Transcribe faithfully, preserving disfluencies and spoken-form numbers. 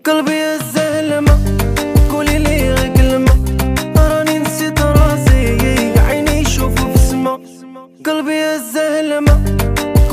قلبي الزلمة قولي لي غير كلمة، راني نسيت راسي عيني يشوفوا في السما. قلبي الزلمة